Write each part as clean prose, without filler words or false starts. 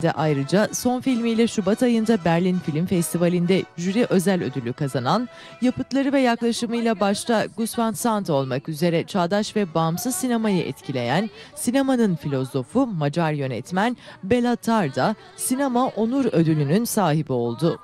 Ayrıca son filmiyle Şubat ayında Berlin Film Festivali'nde jüri özel ödülü kazanan, yapıtları ve yaklaşımıyla başta Gus Van Sant olmak üzere çağdaş ve bağımsız sinemayı etkileyen sinemanın filozofu Macar yönetmen Béla Tarr da Sinema Onur Ödülü'nün sahibi oldu.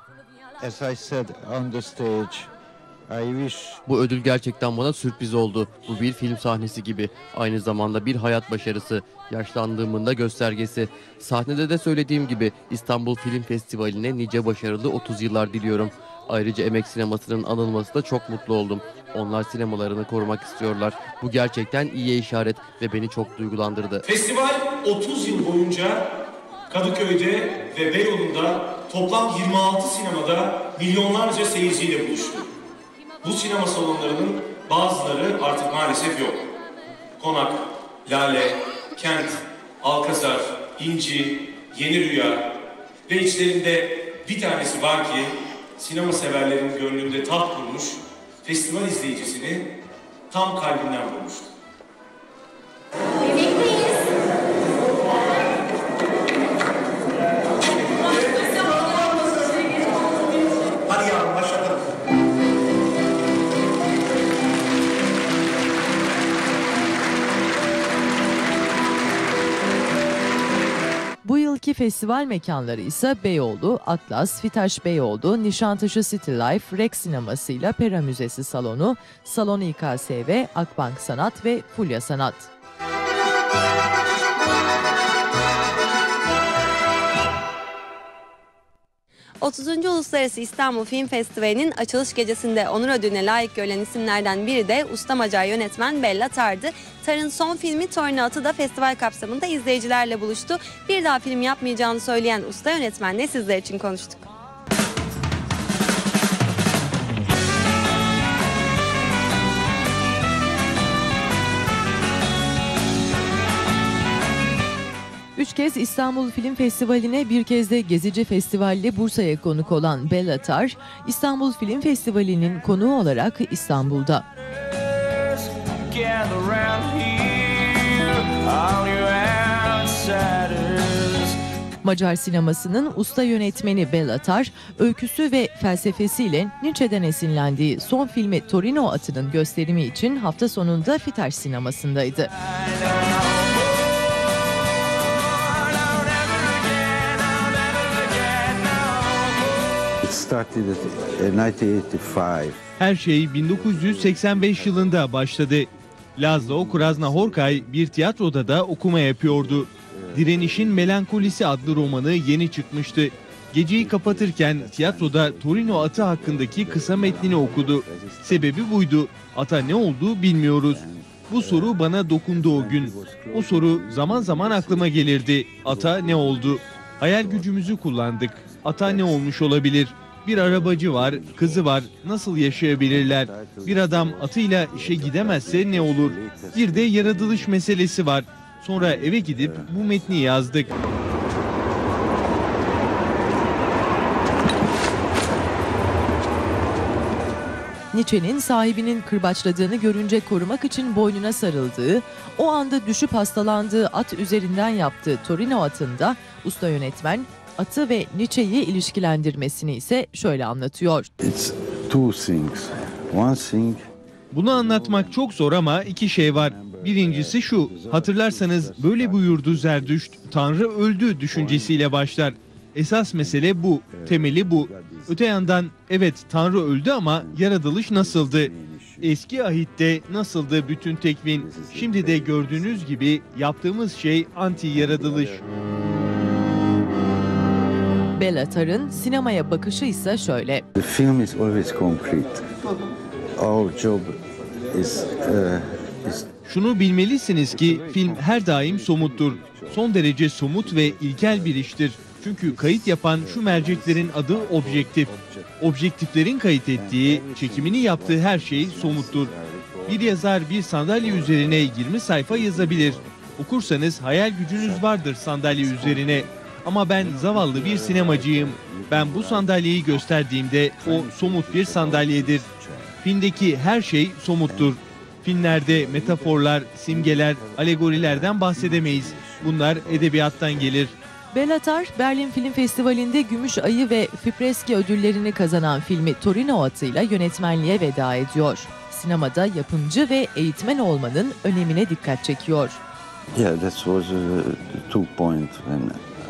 Bu ödül gerçekten bana sürpriz oldu. Bu bir film sahnesi gibi. Aynı zamanda bir hayat başarısı. Yaşlandığımın da göstergesi. Sahnede de söylediğim gibi İstanbul Film Festivali'ne nice başarılı 30 yıllar diliyorum. Ayrıca emek sinemasının anılması da çok mutlu oldum. Onlar sinemalarını korumak istiyorlar. Bu gerçekten iyi işaret ve beni çok duygulandırdı. Festival 30 yıl boyunca Kadıköy'de ve Beyoğlu'nda toplam 26 sinemada milyonlarca seyirciyle buluştu. Bu sinema salonlarının bazıları artık maalesef yok. Konak, Lale, Kent, Alkazar, İnci, Yeni Rüya ve içlerinde bir tanesi var ki sinema severlerin gönlünde taht kurmuş, festival izleyicisini tam kalbinden vurmuştu. Hadi yavrum başlayalım. Bu yılki festival mekanları ise Beyoğlu, Atlas, Fitaş Beyoğlu, Nişantaşı City Life, Rex Sineması ile Pera Müzesi Salonu, Salon İKSV, Akbank Sanat ve Fulya Sanat. Uluslararası İstanbul Film Festivali'nin açılış gecesinde onur ödülüne layık görülen isimlerden biri de usta Macar yönetmen Béla Tarr'dı. Tarr'ın son filmi Torino Atı da festival kapsamında izleyicilerle buluştu. Bir daha film yapmayacağını söyleyen usta yönetmenle sizler için konuştuk. Üç kez İstanbul Film Festivali'ne, bir kez de Gezici Festival'le Bursa'ya konuk olan Béla Tarr, İstanbul Film Festivali'nin konuğu olarak İstanbul'da. Macar sinemasının usta yönetmeni Béla Tarr, öyküsü ve felsefesiyle Nietzsche'den esinlendiği son filmi Torino Atı'nın gösterimi için hafta sonunda Fitaş sinemasındaydı. Her şey 1985 yılında başladı. Laszlo Krasznahorkai bir tiyatroda da okuma yapıyordu. Direnişin Melankolisi adlı romanı yeni çıkmıştı. Geceyi kapatırken tiyatroda Torino Atı hakkındaki kısa metnini okudu. Sebebi buydu. Ata ne oldu bilmiyoruz. Bu soru bana dokundu o gün. O soru zaman zaman aklıma gelirdi. Ata ne oldu? Hayal gücümüzü kullandık. Ata ne olmuş olabilir? Bir arabacı var, kızı var. Nasıl yaşayabilirler? Bir adam atıyla işe gidemezse ne olur? Bir de yaratılış meselesi var. Sonra eve gidip bu metni yazdık. Nietzsche'nin sahibinin kırbaçladığını görünce korumak için boynuna sarıldığı, o anda düşüp hastalandığı at üzerinden yaptığı Torino Atı'nda usta yönetmen atı ve Nietzsche'yi ilişkilendirmesini ise şöyle anlatıyor. Bunu anlatmak çok zor ama iki şey var. Birincisi şu, hatırlarsanız böyle buyurdu Zerdüşt, Tanrı öldü düşüncesiyle başlar. Esas mesele bu, temeli bu. Öte yandan evet Tanrı öldü ama yaratılış nasıldı? Eski ahitte nasıldı bütün tekvin? Şimdi de gördüğünüz gibi yaptığımız şey anti yaratılış. Béla Tarr'ın sinemaya bakışı ise şöyle. The film is always concrete. Our job is Şunu bilmelisiniz ki film her daim somuttur. Son derece somut ve ilkel bir iştir. Çünkü kayıt yapan şu merceklerin adı objektif. Objektiflerin kayıt ettiği, çekimini yaptığı her şey somuttur. Bir yazar bir sandalye üzerine 20 sayfa yazabilir. Okursanız hayal gücünüz vardır sandalye üzerine. Ama ben zavallı bir sinemacıyım. Ben bu sandalyeyi gösterdiğimde o somut bir sandalyedir. Filmdeki her şey somuttur. Filmlerde metaforlar, simgeler, alegorilerden bahsedemeyiz. Bunlar edebiyattan gelir. Bela Tar, Berlin Film Festivali'nde Gümüş Ayı ve Fipreski ödüllerini kazanan filmi Torino atıyla yönetmenliğe veda ediyor. Sinemada yapımcı ve eğitmen olmanın önemine dikkat çekiyor. Yeah, that was the 2 point when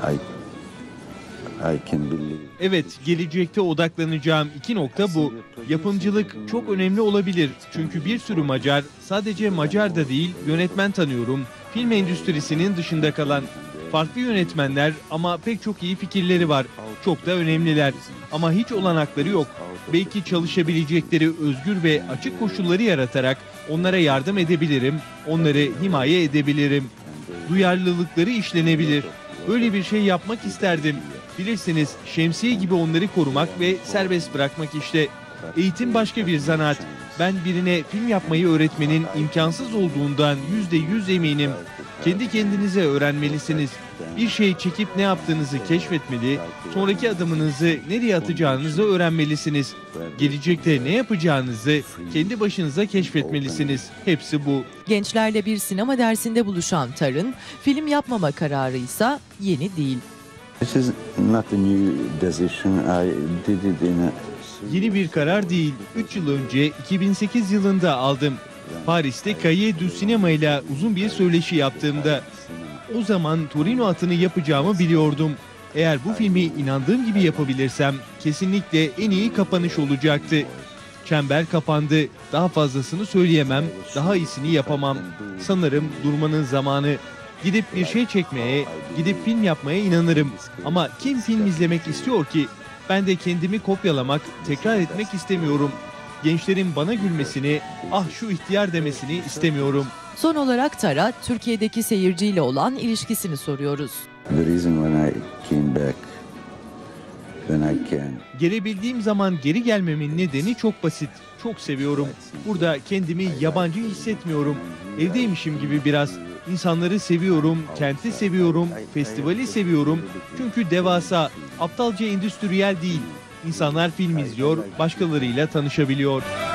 I can believe. Evet, gelecekte odaklanacağım 2 nokta bu. Yapımcılık çok önemli olabilir. Çünkü bir sürü Macar, sadece Macar da değil, yönetmen tanıyorum. Film endüstrisinin dışında kalan farklı yönetmenler ama pek çok iyi fikirleri var. Çok da önemliler. Ama hiç olanakları yok. Belki çalışabilecekleri özgür ve açık koşulları yaratarak onlara yardım edebilirim, onları himaye edebilirim. Duyarlılıkları işlenebilir. Böyle bir şey yapmak isterdim. Bilirsiniz, şemsiye gibi onları korumak ve serbest bırakmak işte. Eğitim başka bir zanaat. Ben birine film yapmayı öğretmenin imkansız olduğundan %100 eminim. Kendi kendinize öğrenmelisiniz. Bir şey çekip ne yaptığınızı keşfetmeli, sonraki adımınızı nereye atacağınızı öğrenmelisiniz. Gelecekte ne yapacağınızı kendi başınıza keşfetmelisiniz. Hepsi bu. Gençlerle bir sinema dersinde buluşan Tar'ın film yapmama kararı ise yeni değil. This is not a new decision. I did it in a... Yeni bir karar değil. 3 yıl önce 2008 yılında aldım. Paris'te Cahiers du Cinéma ile uzun bir söyleşi yaptığımda. O zaman Torino atını yapacağımı biliyordum. Eğer bu filmi inandığım gibi yapabilirsem kesinlikle en iyi kapanış olacaktı. Çember kapandı. Daha fazlasını söyleyemem. Daha iyisini yapamam. Sanırım durmanın zamanı. Gidip bir şey çekmeye, gidip film yapmaya inanırım. Ama kim film izlemek istiyor ki? Ben de kendimi kopyalamak, tekrar etmek istemiyorum. Gençlerin bana gülmesini, ah şu ihtiyar demesini istemiyorum. Son olarak Tar'a Türkiye'deki seyirciyle olan ilişkisini soruyoruz. The reason when I came back, when I can. Gelebildiğim zaman geri gelmemin nedeni çok basit. Çok seviyorum. Burada kendimi yabancı hissetmiyorum. Evdeymişim gibi biraz. İnsanları seviyorum, kenti seviyorum, festivali seviyorum. Çünkü devasa, aptalca endüstriyel değil. İnsanlar film izliyor, başkalarıyla tanışabiliyor.